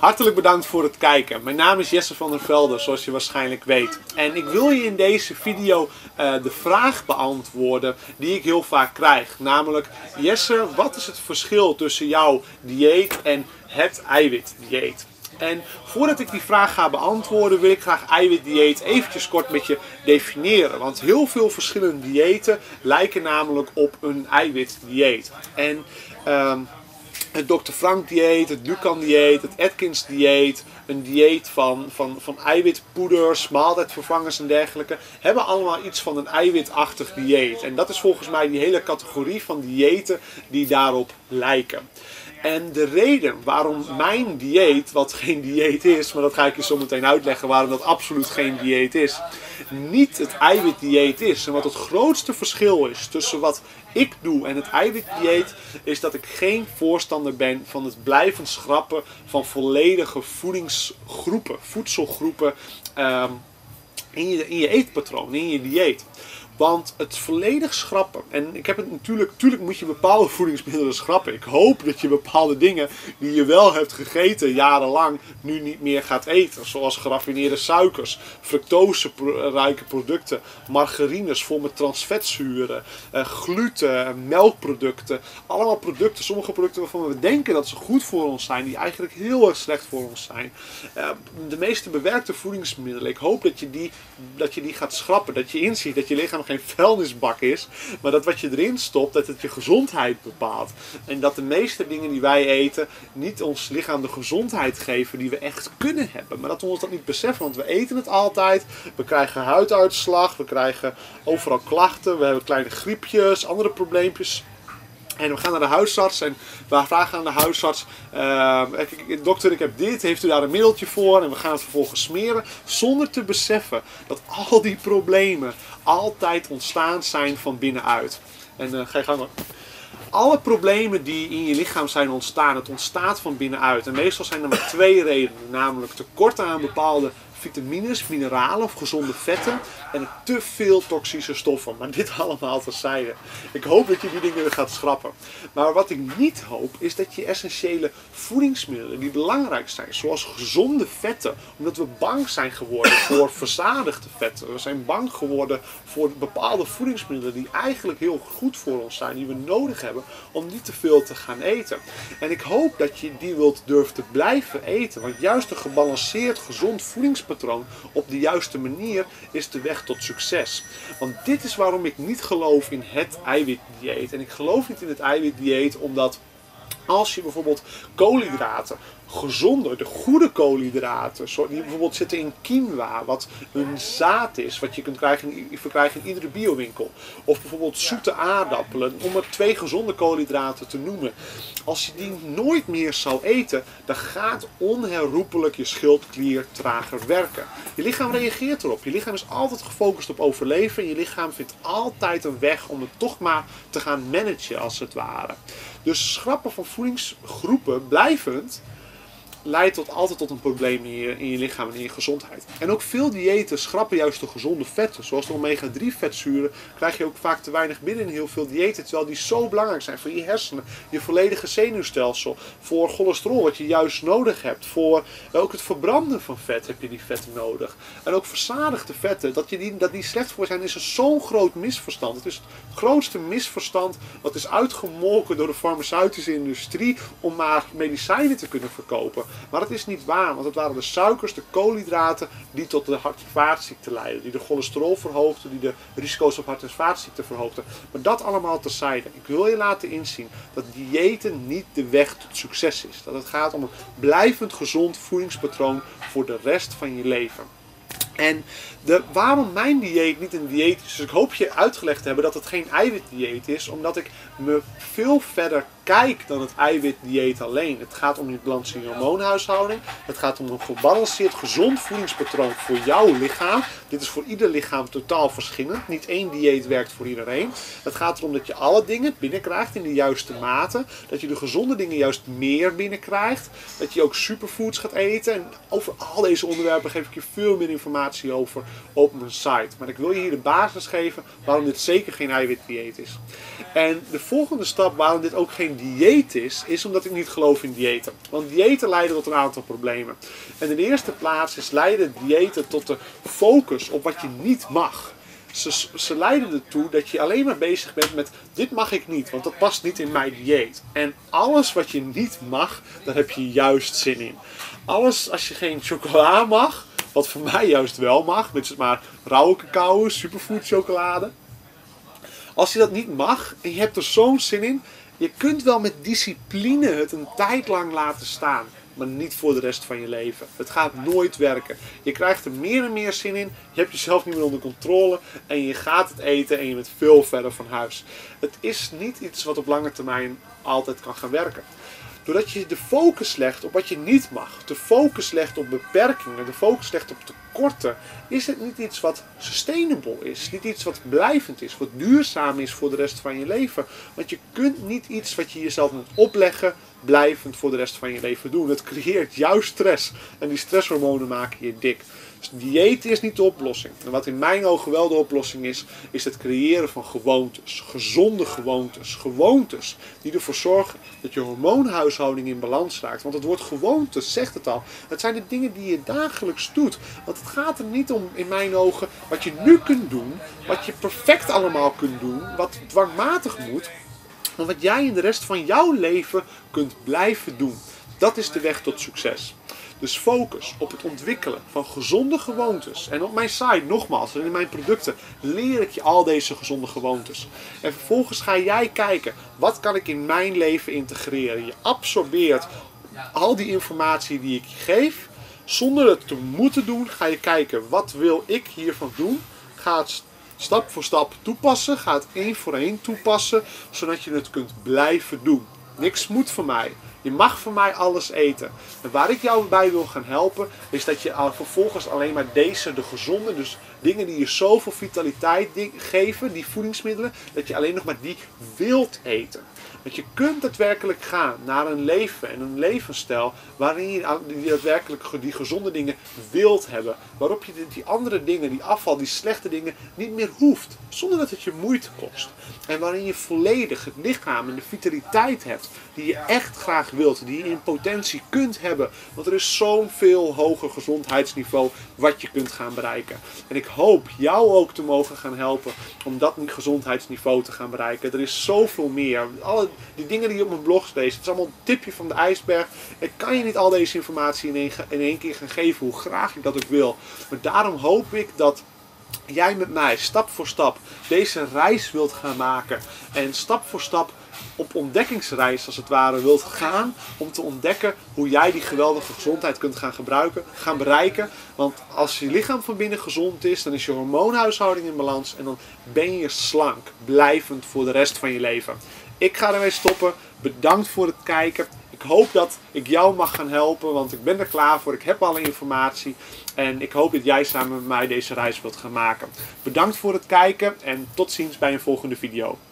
Hartelijk bedankt voor het kijken. Mijn naam is Jesse van der Velde, zoals je waarschijnlijk weet. En ik wil je in deze video de vraag beantwoorden die ik heel vaak krijg. Namelijk, Jesse, wat is het verschil tussen jouw dieet en het eiwitdieet? En voordat ik die vraag ga beantwoorden, wil ik graag eiwitdieet eventjes kort met je definiëren. Want heel veel verschillende diëten lijken namelijk op een eiwitdieet. En het Dr. Frank dieet, het Dukan dieet, het Atkins dieet, een dieet van eiwitpoeders, maaltijdvervangers en dergelijke, hebben allemaal iets van een eiwitachtig dieet. En dat is volgens mij die hele categorie van diëten die daarop lijken. En de reden waarom mijn dieet, wat geen dieet is, maar dat ga ik je zo meteen uitleggen waarom dat absoluut geen dieet is, niet het eiwitdieet is. En wat het grootste verschil is tussen wat ik doe en het eiwitdieet, is dat ik geen voorstander ben van het blijven schrappen van volledige voedselgroepen in je eetpatroon, in je dieet. Want het volledig schrappen, en ik heb het natuurlijk moet je bepaalde voedingsmiddelen schrappen. Ik hoop dat je bepaalde dingen die je wel hebt gegeten jarenlang nu niet meer gaat eten. Zoals geraffineerde suikers, fructoserijke producten, margarines vol met transvetzuren, gluten, melkproducten. Allemaal producten, sommige producten waarvan we denken dat ze goed voor ons zijn, die eigenlijk heel erg slecht voor ons zijn. De meeste bewerkte voedingsmiddelen, ik hoop dat je die gaat schrappen. Dat je inziet dat je lichaam geen vuilnisbak is, maar dat wat je erin stopt, dat het je gezondheid bepaalt. En dat de meeste dingen die wij eten niet ons lichaam de gezondheid geven die we echt kunnen hebben. Maar dat we ons dat niet beseffen, want we eten het altijd. We krijgen huiduitslag, we krijgen overal klachten, we hebben kleine griepjes, andere probleempjes. En we gaan naar de huisarts en we vragen aan de huisarts, dokter, ik heb dit, heeft u daar een middeltje voor? En we gaan het vervolgens smeren, zonder te beseffen dat al die problemen altijd ontstaan zijn van binnenuit. En ga je gang. Alle problemen die in je lichaam zijn ontstaan, het ontstaat van binnenuit. En meestal zijn er maar twee redenen, namelijk tekort aan bepaalde vitamines, mineralen of gezonde vetten en te veel toxische stoffen. Maar dit allemaal terzijde. Ik hoop dat je die dingen gaat schrappen. Maar wat ik niet hoop is dat je essentiële voedingsmiddelen die belangrijk zijn, zoals gezonde vetten, omdat we bang zijn geworden voor verzadigde vetten. We zijn bang geworden voor bepaalde voedingsmiddelen die eigenlijk heel goed voor ons zijn, die we nodig hebben om niet te veel te gaan eten. En ik hoop dat je die wilt durven te blijven eten, want juist een gebalanceerd, gezond voedingspatroon op de juiste manier is de weg tot succes. Want dit is waarom ik niet geloof in het eiwitdieet. En ik geloof niet in het eiwitdieet omdat als je bijvoorbeeld koolhydraten, de goede koolhydraten, die bijvoorbeeld zitten in quinoa, wat een zaad is, wat je kunt verkrijgen in iedere biowinkel. Of bijvoorbeeld zoete aardappelen, om er 2 gezonde koolhydraten te noemen. Als je die nooit meer zou eten, dan gaat onherroepelijk je schildklier trager werken. Je lichaam reageert erop. Je lichaam is altijd gefocust op overleven. En je lichaam vindt altijd een weg om het toch maar te gaan managen, als het ware. Dus schrappen van voedingsgroepen blijvend leidt altijd tot een probleem in je lichaam en in je gezondheid. En ook veel diëten schrappen juist de gezonde vetten. Zoals de omega-3 vetzuren krijg je ook vaak te weinig binnen in heel veel diëten. Terwijl die zo belangrijk zijn voor je hersenen, je volledige zenuwstelsel, voor cholesterol wat je juist nodig hebt. Voor ook het verbranden van vet heb je die vetten nodig. En ook verzadigde vetten, dat die slecht voor zijn, is zo'n groot misverstand. Het is het grootste misverstand wat is uitgemolken door de farmaceutische industrie om maar medicijnen te kunnen verkopen. Maar dat is niet waar, want het waren de suikers, de koolhydraten die tot de hart- en vaatziekten leiden. Die de cholesterol verhoogden, die de risico's op hart- en vaatziekten verhoogden. Maar dat allemaal terzijde. Ik wil je laten inzien dat diëten niet de weg tot succes is. Dat het gaat om een blijvend gezond voedingspatroon voor de rest van je leven. En waarom mijn dieet niet een dieet is, dus ik hoop je uitgelegd te hebben dat het geen eiwitdieet is, omdat ik me veel verder kijk dan het eiwitdieet alleen. Het gaat om je balans in je hormoonhuishouding. Het gaat om een gebalanceerd, gezond voedingspatroon voor jouw lichaam. Dit is voor ieder lichaam totaal verschillend. Niet één dieet werkt voor iedereen. Het gaat erom dat je alle dingen binnenkrijgt in de juiste mate. Dat je de gezonde dingen juist meer binnenkrijgt. Dat je ook superfoods gaat eten. En over al deze onderwerpen geef ik je veel meer informatie over op mijn site. Maar ik wil je hier de basis geven waarom dit zeker geen eiwitdieet is. En de volgende stap waarom dit ook geen dieet is omdat ik niet geloof in diëten. Want diëten leiden tot een aantal problemen. En in de eerste plaats leiden diëten tot de focus op wat je niet mag. Ze leiden ertoe dat je alleen maar bezig bent met dit mag ik niet, want dat past niet in mijn dieet. En alles wat je niet mag, daar heb je juist zin in. Alles als je geen chocola mag, wat voor mij juist wel mag, met maar rauwe cacao, superfood chocolade. Als je dat niet mag en je hebt er zo'n zin in, je kunt wel met discipline het een tijd lang laten staan. Maar niet voor de rest van je leven. Het gaat nooit werken. Je krijgt er meer en meer zin in. Je hebt jezelf niet meer onder controle. En je gaat het eten en je bent veel verder van huis. Het is niet iets wat op lange termijn altijd kan gaan werken. Doordat je de focus legt op wat je niet mag. De focus legt op beperkingen. De focus legt op tekorten. Is het niet iets wat sustainable is. Niet iets wat blijvend is. Wat duurzaam is voor de rest van je leven. Want je kunt niet iets wat je jezelf moet opleggen blijvend voor de rest van je leven doen. Het creëert juist stress. En die stresshormonen maken je dik. Dus dieet is niet de oplossing. En wat in mijn ogen wel de oplossing is het creëren van gewoontes. Gezonde gewoontes. Gewoontes die ervoor zorgen dat je hormoonhuishouding in balans raakt. Want het woord gewoontes zegt het al. Het zijn de dingen die je dagelijks doet. Want het gaat er niet om, in mijn ogen, wat je nu kunt doen. Wat je perfect allemaal kunt doen. Wat dwangmatig moet. Maar wat jij in de rest van jouw leven kunt blijven doen. Dat is de weg tot succes. Dus focus op het ontwikkelen van gezonde gewoontes. En op mijn site, nogmaals, en in mijn producten, leer ik je al deze gezonde gewoontes. En vervolgens ga jij kijken, wat kan ik in mijn leven integreren? Je absorbeert al die informatie die ik je geef. Zonder het te moeten doen, ga je kijken, wat wil ik hiervan doen? Ga het stap voor stap toepassen. Ga het één voor één toepassen. Zodat je het kunt blijven doen. Niks moet van mij. Je mag van mij alles eten. En waar ik jou bij wil gaan helpen, is dat je vervolgens alleen maar de gezonde, dus dingen die je zoveel vitaliteit geven, die voedingsmiddelen, dat je alleen nog maar die wilt eten. Want je kunt daadwerkelijk gaan naar een leven en een levensstijl waarin je daadwerkelijk die gezonde dingen wilt hebben. Waarop je die andere dingen, die afval, die slechte dingen niet meer hoeft. Zonder dat het je moeite kost. En waarin je volledig het lichaam en de vitaliteit hebt die je echt graag wilt. Die je in potentie kunt hebben. Want er is zo'n veel hoger gezondheidsniveau wat je kunt gaan bereiken. En ik hoop jou ook te mogen gaan helpen om dat gezondheidsniveau te gaan bereiken. Er is zoveel meer. Alle die dingen die je op mijn blog leest, het is allemaal een tipje van de ijsberg. Ik kan je niet al deze informatie in één keer gaan geven, hoe graag ik dat ook wil. Maar daarom hoop ik dat jij met mij stap voor stap deze reis wilt gaan maken. En stap voor stap op ontdekkingsreis als het ware wilt gaan. Om te ontdekken hoe jij die geweldige gezondheid kunt gaan bereiken. Want als je lichaam van binnen gezond is, dan is je hormoonhuishouding in balans. En dan ben je slank, blijvend voor de rest van je leven. Ik ga ermee stoppen. Bedankt voor het kijken. Ik hoop dat ik jou mag gaan helpen, want ik ben er klaar voor. Ik heb alle informatie. En ik hoop dat jij samen met mij deze reis wilt gaan maken. Bedankt voor het kijken en tot ziens bij een volgende video.